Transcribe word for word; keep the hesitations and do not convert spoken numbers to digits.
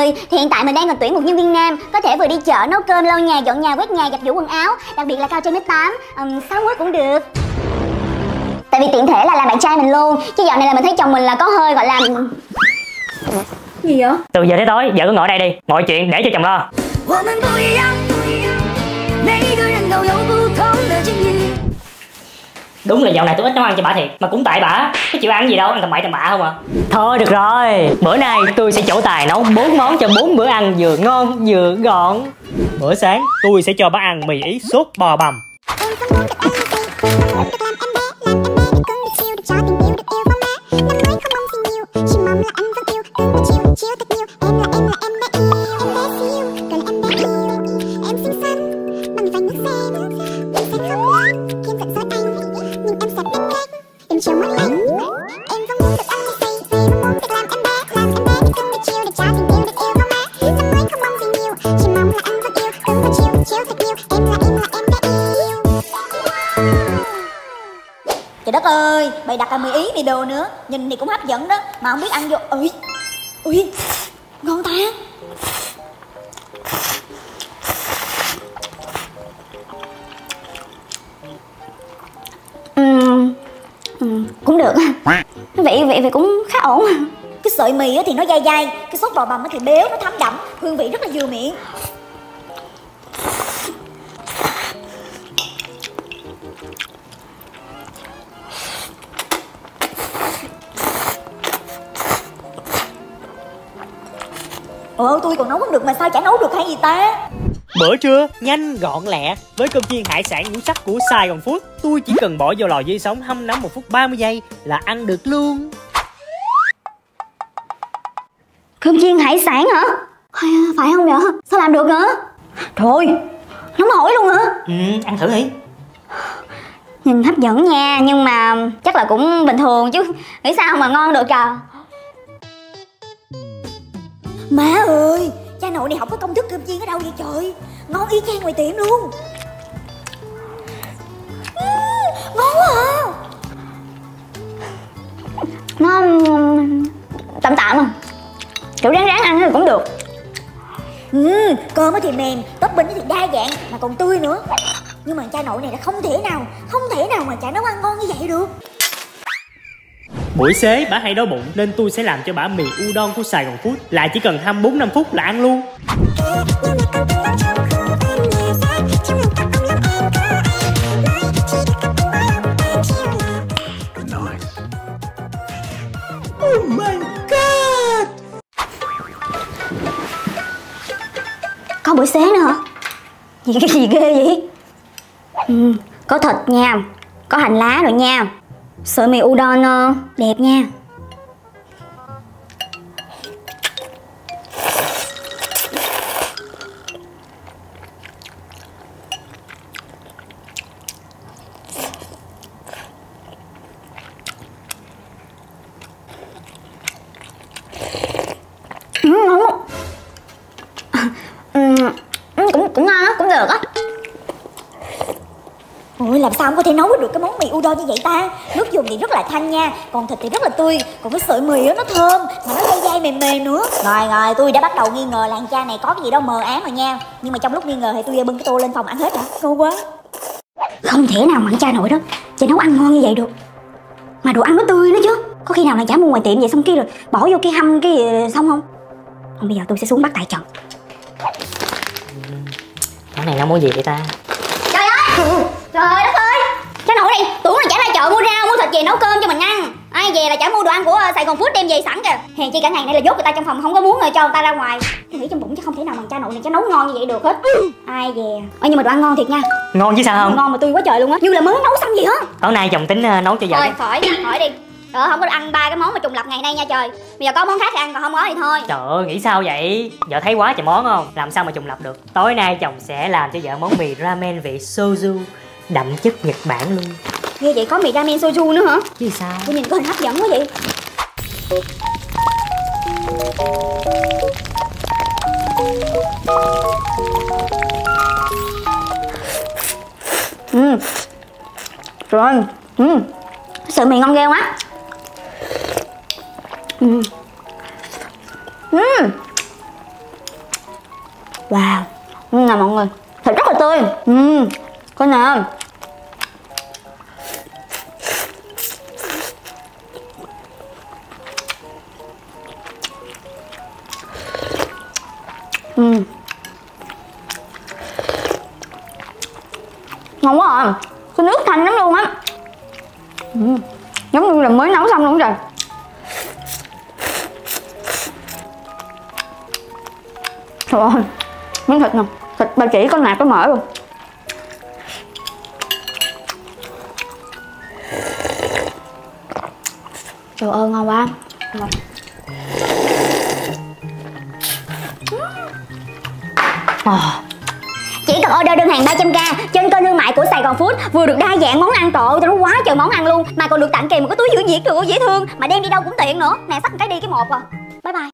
ơi, thì hiện tại mình đang cần tuyển một nhân viên nam, có thể vừa đi chợ, nấu cơm, lau nhà, dọn nhà, quét nhà, giặt giũ quần áo, đặc biệt là cao trên mét tám, um, sáu mươi cũng được. Tại vì tiện thể là làm bạn trai mình luôn, chứ dạo này là mình thấy chồng mình là có hơi gọi là... Gì vậy? Từ giờ tới tối, vợ cứ ngồi đây đi, mọi chuyện để cho chồng lo. Đúng là dạo này tôi ít nấu ăn cho bà thiệt, mà cũng tại bả, có chịu ăn gì đâu, ăn tầm bậy tầm bạ không à. Thôi được rồi, bữa nay tôi sẽ trổ tài nấu bốn món cho bốn bữa ăn vừa ngon vừa gọn. Bữa sáng tôi sẽ cho bà ăn mì Ý sốt bò bằm. Trời đất ơi, bày đặt cả mì Ý này đồ nữa, nhìn thì cũng hấp dẫn đó, mà không biết ăn vô. Ui, ui, ngon ta. Uhm, uhm, cũng được, vị vị vị cũng khá ổn. Cái sợi mì thì nó dai dai, cái sốt bò bằm thì béo, nó thấm đậm, hương vị rất là vừa miệng. Ồ, tôi còn nấu không được mà sao chả nấu được hay gì ta? Bữa trưa nhanh gọn lẹ với cơm chiên hải sản ngũ sắc của Saigon Food. Tôi chỉ cần bỏ vô lò vi sóng hâm nóng một phút ba mươi giây là ăn được luôn. Cơm chiên hải sản hả? Phải không vậy? Sao làm được hả? Thôi, nóng hổi luôn hả? Ừ, ăn thử đi. Nhìn hấp dẫn nha, nhưng mà chắc là cũng bình thường chứ. Nghĩ sao mà ngon được trời. Má ơi, cha nội này học có công thức cơm chiên ở đâu vậy trời? Ngon y chang ngoài tiệm luôn. uhm, Ngon quá à. Nó tạm tạm à, kiểu ráng ráng ăn thì cũng được. ừ, Cơm thì mềm, topping thì đa dạng mà còn tươi nữa. Nhưng mà cha nội này là không thể nào Không thể nào mà chả nấu ăn ngon như vậy được. Buổi xế bả hay đói bụng nên tôi sẽ làm cho bả mì udon của Saigon Food, lại chỉ cần hai mươi bốn năm phút là ăn luôn. Oh my god. Có buổi xế nữa hả? Gì cái gì ghê vậy? ừ, Có thịt nha, có hành lá rồi nha. Sợi mì udon đẹp nha. ừ, ừ, cũng cũng ngon á, cũng được á. Ôi, làm sao không có thể nấu được cái món mì udon như vậy ta? Nước dùng thì rất là thanh nha, còn thịt thì rất là tươi, còn cái sợi mì đó nó thơm mà nó dai dai mềm mềm nữa. Rồi rồi, tôi đã bắt đầu nghi ngờ là thằng cha này có cái gì đó mờ ám rồi nha. Nhưng mà trong lúc nghi ngờ thì tôi bưng cái tô lên phòng ăn hết hả? Ngon quá. Không thể nào mà cha nội đó cha nấu ăn ngon như vậy được. Mà đồ ăn nó tươi nữa chứ. Có khi nào là chả mua ngoài tiệm vậy xong kia rồi bỏ vô cái hâm cái gì xong không? Không, bây giờ tôi sẽ xuống bắt tại trận. Món này nấu món gì vậy ta? Trời ơi, trời đất ơi, cha nội này tưởng là chả ra chợ mua rau mua thịt về nấu cơm cho mình ăn. Ai về là chả mua đồ ăn của Saigon Food đem về sẵn kìa. Hèn chi cả ngày nay là dốt người ta trong phòng, không có muốn cho người ta ra ngoài. Tôi nghĩ trong bụng chứ không thể nào mà cha nội này cha nấu ngon như vậy được hết. Ai về. Ơ nhưng mà đồ ăn ngon thiệt nha. Ngon chứ sao không? Ngon mà tươi quá trời luôn á, như là mới nấu xong gì á. Tối nay chồng tính nấu cho vợ. Thôi khỏi khỏi đi. Ờ, không có ăn ba cái món mà trùng lập ngày nay nha trời. Bây giờ có món khác thì ăn, còn không có thì thôi. Trời ơi, nghĩ sao vậy? Vợ thấy quá trời món không? Làm sao mà trùng lập được. Tối nay chồng sẽ làm cho vợ món mì ramen vị soju đậm chất Nhật Bản luôn. Như vậy có mì ramen soju nữa hả? Chứ sao? Tôi nhìn có hình hấp dẫn quá vậy. Ừ. Rồi. Ừ. Sợi mì ngon ghê quá. Ừ. Ừ. Coi nè. Ừ. Ngon quá à. Cái nước thanh lắm luôn á. Ừ. Giống như là mới nấu xong luôn rồi. Trời ơi, miếng thịt nè. Thịt ba chỉ có nạc có mỡ luôn. Trời ơi, ngon quá. Ngon. À. Chỉ cần order đơn hàng ba trăm k trên kênh thương mại của Sài Gòn Food, vừa được đa dạng món ăn, trộn nó quá trời món ăn luôn, mà còn được tặng kèm một cái túi giữ nhiệt nữa, dễ thương, mà đem đi đâu cũng tiện nữa. Nè, xách một cái đi cái một à.